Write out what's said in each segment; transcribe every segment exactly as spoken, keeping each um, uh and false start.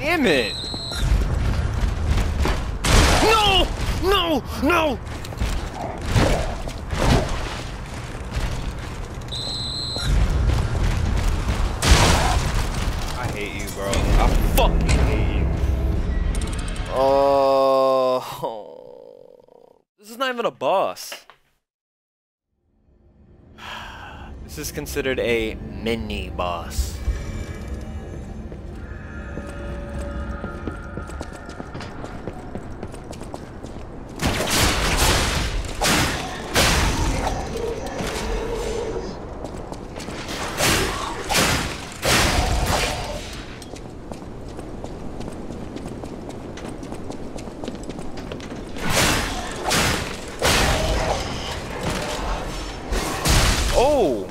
Damn it! No! No! No! I hate you, bro. I fucking hate you. Oh, this is not even a boss. This is considered a mini boss. Oh!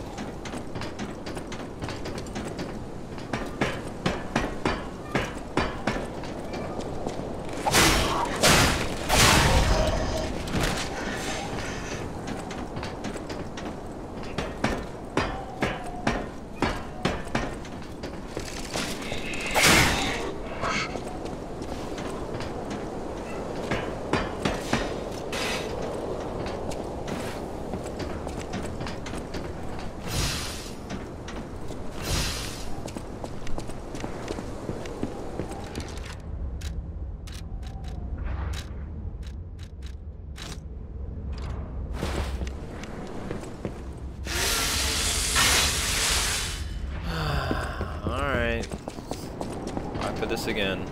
Alright. Try for this again.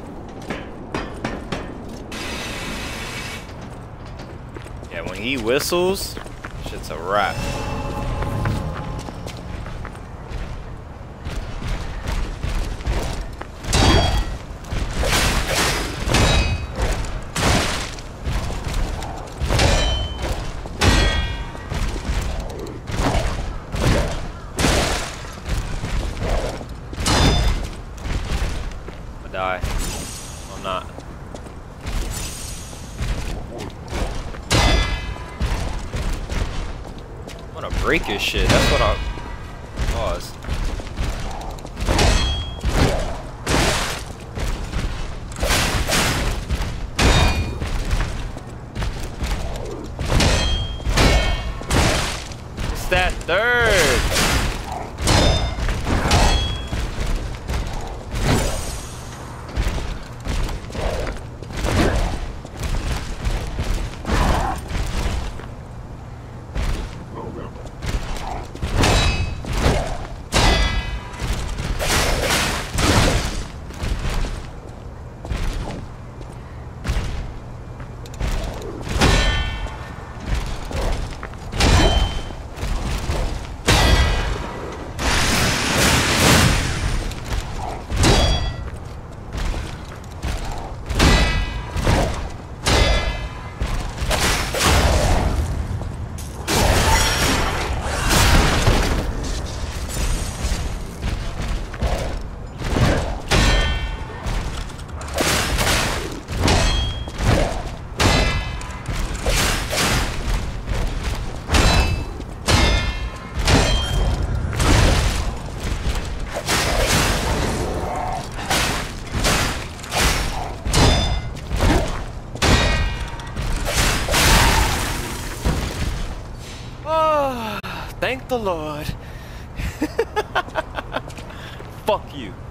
Yeah, when he whistles, shit's a wrap. Die. I'm not. I'm gonna break his shit. That's what I. Pause. It's that third. Oh, thank the Lord. Fuck you.